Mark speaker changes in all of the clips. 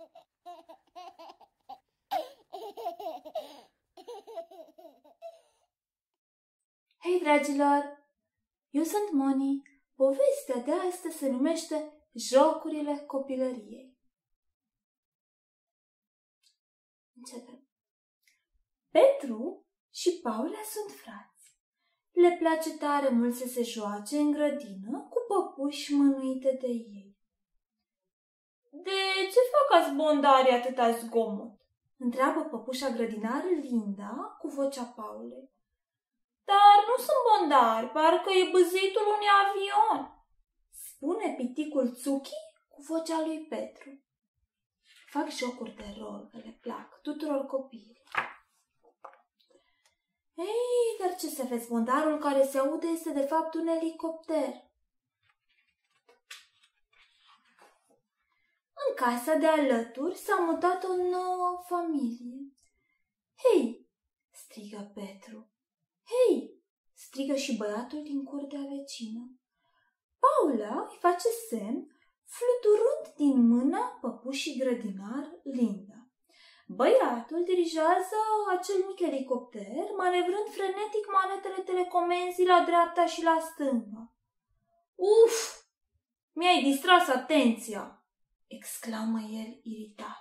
Speaker 1: Hei, dragilor! Eu sunt Moni. Povestea de astăzi se numește Jocurile copilăriei. Începem. Petru și Paula sunt frați. Le place tare mult să se joace în grădină cu păpuși mânuite de ei. De ce fac bondari atâta zgomot? Întreabă păpușa grădinar Linda cu vocea Paulei. Dar nu sunt bondari, parcă e bâzitul unui avion, spune piticul Țuchi cu vocea lui Petru. Fac jocuri de rol, că le plac tuturor copiilor. Ei, dar ce să vezi, bondarul care se aude este de fapt un elicopter. În casa de alături s-a mutat o nouă familie. Hei, strigă Petru. Hei, strigă și băiatul din curtea vecină. Paula îi face semn, fluturând din mâna păpușii grădinar Linda. Băiatul dirigează acel mic elicopter, manevrând frenetic manetele telecomenzii la dreapta și la stânga. Uf, mi-ai distras atenția, exclamă el iritat.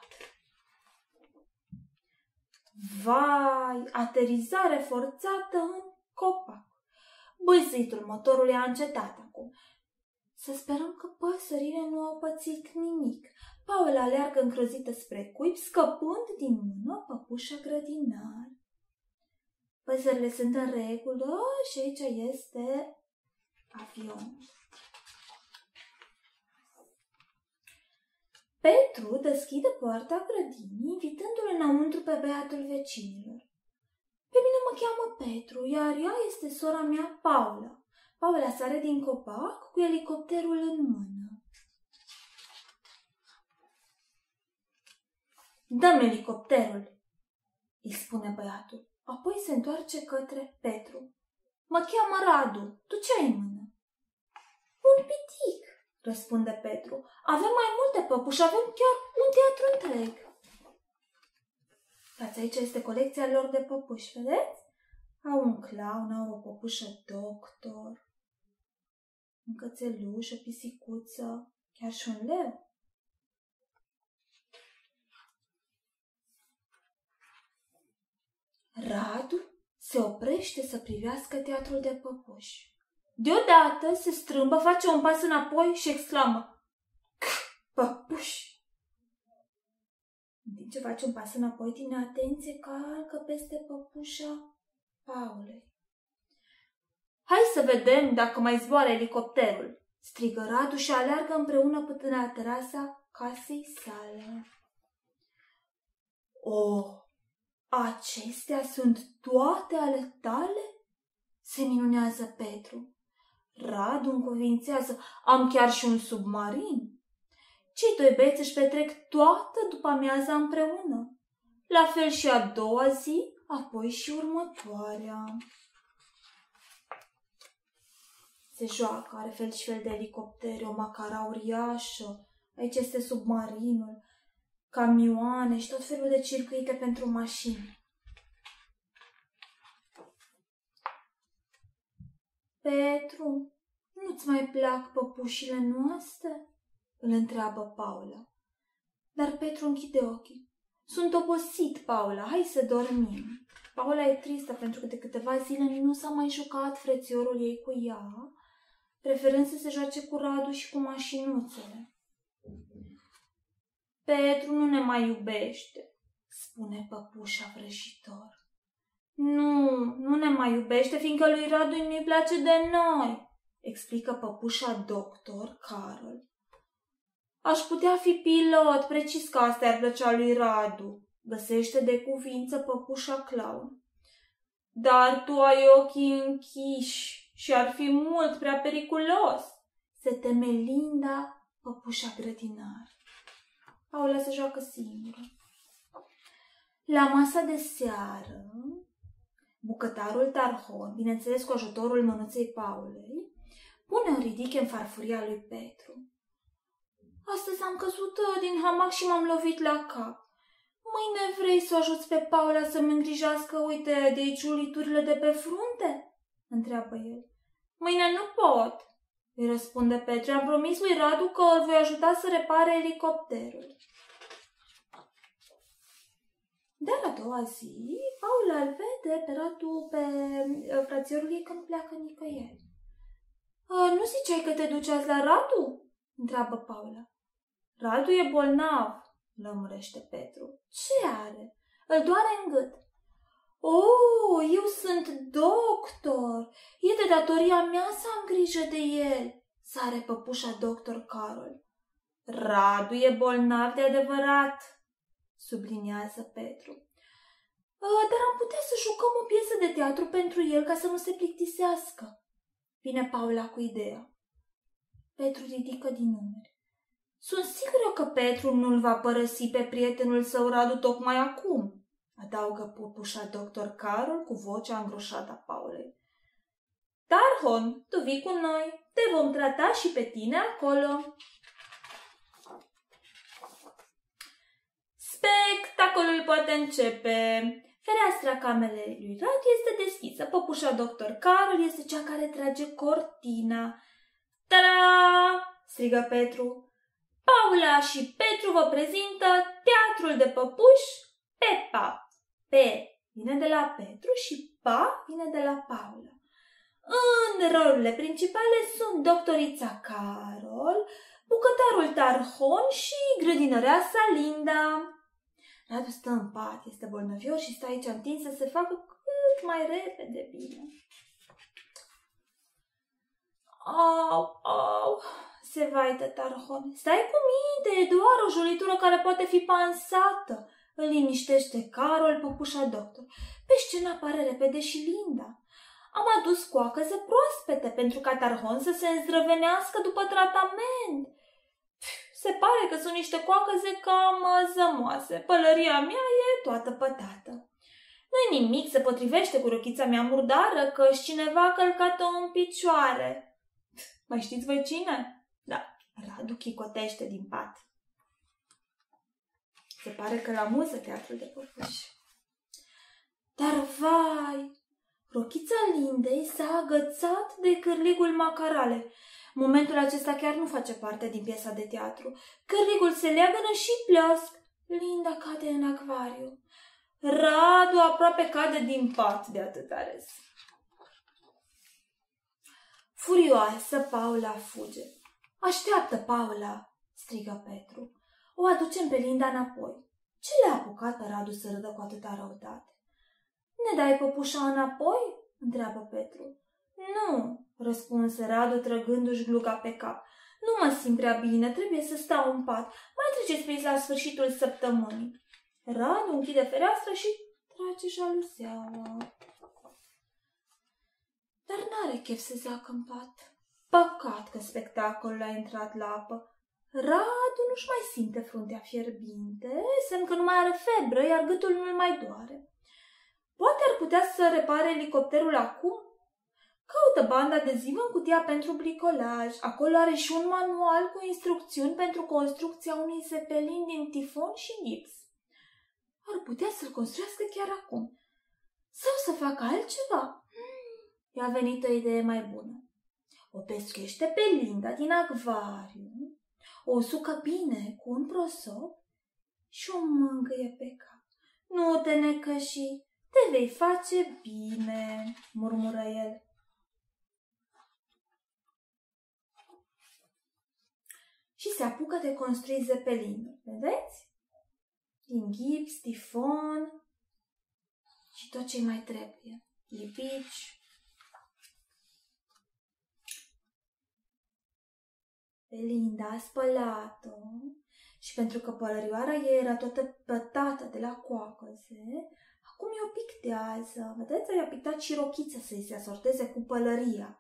Speaker 1: Vai, aterizare forțată în copac. Bâzitul motorului a încetat acum. Să sperăm că păsările nu au pățit nimic. Paula aleargă încrăzită spre cuib, scăpând din mână păpușa grădinar. Păsările sunt în regulă și aici este avionul. Petru deschide poarta grădinii, invitându-l înăuntru pe băiatul vecinilor. Pe mine mă cheamă Petru, iar ea este sora mea, Paula. Paula sare din copac cu elicopterul în mână. Dă-mi elicopterul, îi spune băiatul. Apoi se întoarce către Petru. Mă cheamă Radu, tu ce ai în mână? Un pitic, răspunde Petru. Avem mai multe păpuși, avem chiar un teatru întreg. Uitați, aici este colecția lor de păpuși, vedeți? Au un clown, au o păpușă doctor, un cățeluș, o pisicuță, chiar și un leu. Radu se oprește să privească teatrul de păpuși. Deodată se strâmbă, face un pas înapoi și exclamă: păpuși! În timp ce face un pas înapoi, din atenție calcă peste păpușa Paulei. Hai să vedem dacă mai zboară elicopterul, strigă Radu și aleargă împreună până la terasa casei sale. Oh, acestea sunt toate ale tale? Se minunează Petru. Radu încuvințează: am chiar și un submarin. Cei doi băieți își petrec toată după-amiaza împreună. La fel și a doua zi, apoi și următoarea. Se joacă, are fel și fel de elicoptere, o macara uriașă, aici este submarinul, camioane și tot felul de circuite pentru mașini. Petru, nu-ți mai plac păpușile noastre? Îl întreabă Paula. Dar Petru închide ochii. Sunt obosit, Paula, hai să dormim. Paula e tristă pentru că de câteva zile nu s-a mai jucat frățiorul ei cu ea, preferând să se joace cu Radu și cu mașinuțele. Petru nu ne mai iubește, spune păpușa vrăjitor. Nu ne mai iubește, fiindcă lui Radu nu-i place de noi, explică păpușa doctor Carol. Aș putea fi pilot, precis că asta ar plăcea lui Radu, găsește de cuvință păpușa clown. Dar tu ai ochii închiși și ar fi mult prea periculos, se teme Linda, păpușa grădinar. Paula se joacă singură. La masa de seară, bucătarul Tarhon, bineînțeles cu ajutorul mânuței Paulei, pune un ridiche în farfuria lui Petru. Astăzi am căzut din hamac și m-am lovit la cap. Mâine vrei să o ajuți pe Paula să-mi îngrijească, uite, de aici uliturile de pe frunte?" întreabă el. Mâine nu pot," îi răspunde Petru. Am promis lui Radu că îl voi ajuta să repare elicopterul. Dar a doua zi, Paula îl vede pe Radu, pe frățiorul ei, că nu pleacă nicăieri. Nu ziceai că te duceați la Radu?" întreabă Paula. Radu e bolnav," lămurește Petru. Ce are? Îl doare în gât." Eu sunt doctor. E de datoria mea să am grijă de el," sare păpușa doctor Carol. Radu e bolnav de adevărat," subliniază Petru. Dar am putea să jucăm o piesă de teatru pentru el ca să nu se plictisească," vine Paula cu ideea. Petru ridică din numeri. Sunt sigură că Petru nu-l va părăsi pe prietenul său Radu tocmai acum, adaugă păpușa doctor Carol cu vocea îngroșată a Paulei. Tarhon, tu vii cu noi, te vom trata și pe tine acolo. Spectacolul poate începe. Fereastra camerei lui Radu este deschisă. Păpușa doctor Carol este cea care trage cortina. Ta-da! Strigă Petru. Paula și Petru vă prezintă teatrul de păpuși Pepa. Pe vine de la Petru și Pa vine de la Paula. În rolurile principale sunt doctorița Carol, bucătarul Tarhon și grădinăreasa Linda. Radu stă în pat, este bolnăvior și stă aici întins să se facă cât mai repede bine. Au, se vaită Tarhon. Stai cu minte, e doar o julitură care poate fi pansată, îl liniștește Carol, păpușa doctor. Pe scenă apare repede și Linda. Am adus coacăze proaspete pentru ca Tarhon să se îndrăvenească după tratament. Se pare că sunt niște coacăze cam zămoase. Pălăria mea e toată pătată. Nu-i nimic, se potrivește cu rochița mea murdară, că-și cineva a călcat-o în picioare. Mai știți voi cine? Da, Radu chicotește din pat. Se pare că l-amuză teatrul de păpuși. Dar vai! Rochița Lindei s-a agățat de cârligul macarale. Momentul acesta chiar nu face parte din piesa de teatru. Cârligul se leagănă și pleosc. Linda cade în acvariu. Radu aproape cade din pat de atâta râs. Furioasă, Paula fuge. Așteaptă, Paula, strigă Petru. O aducem pe Linda înapoi. Ce le-a apucat pe Radu să râdă cu atâta răutate? Ne dai păpușa înapoi? Întreabă Petru. Nu, răspunse Radu trăgându-și gluga pe cap. Nu mă simt prea bine, trebuie să stau în pat. Mai treceți pe aici la sfârșitul săptămânii. Radu închide fereastra și trage jaluzeaua. Dar n-are chef să zacă în pat. Păcat că spectacolul a intrat la apă. Radu nu-și mai simte fruntea fierbinte, semn că nu mai are febră, iar gâtul nu-l mai doare. Poate ar putea să repare elicopterul acum? Caută banda adezivă în cutia pentru bricolaj. Acolo are și un manual cu instrucțiuni pentru construcția unui zepelin din tifon și gips. Ar putea să-l construiască chiar acum. Sau să facă altceva. I-a venit o idee mai bună. O pescuiește pe Linda din acvariu, o usucă bine cu un prosop și o mângâie pe cap. Nu te necăși, te vei face bine, murmură el. Și se apucă de construit zepelinul, vedeți? Din gips, tifon și tot ce mai trebuie. Lipici. Pe Linda a spălat-o și pentru că pălărioara ei era toată pătată de la coacăze, acum i-o pictează. Vedeți? I-a pictat și rochița să-i se asorteze cu pălăria.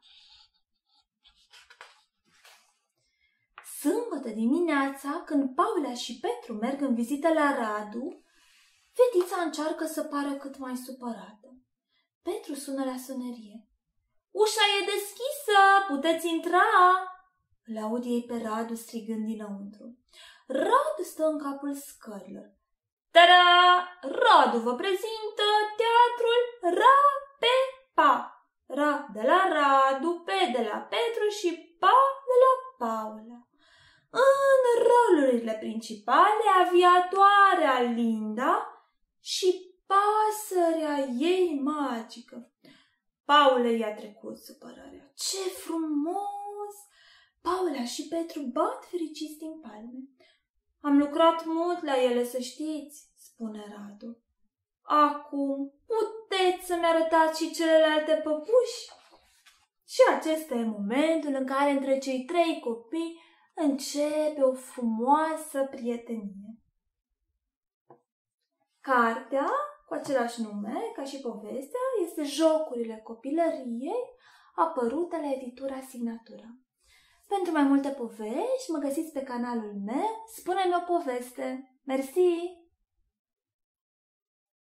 Speaker 1: Sâmbătă dimineața, când Paula și Petru merg în vizită la Radu, fetița încearcă să pară cât mai supărată. Petru sună la sonerie. Ușa e deschisă, puteți intra! Îl aud ei pe Radu strigând dinăuntru. Radu stă în capul scărilor. Ta-da! Radu vă prezintă teatrul Ra pe Pa. Ra de la Radu, Pe de la Petru și Pa de la Paula. În rolurile principale, aviatoarea Linda și pasărea ei magică. Paula i-a trecut supărarea. Ce frumos! Paula și Petru bat fericiți din palme. Am lucrat mult la ele, să știți, spune Radu. Acum puteți să-mi arătați și celelalte păpuși? Și acesta e momentul în care între cei 3 copii începe o frumoasă prietenie. Cartea, cu același nume ca și povestea, este Jocurile copilăriei, apărută la editura Signatura. Pentru mai multe povești, mă găsiți pe canalul meu Spune-mi o poveste. Mersi!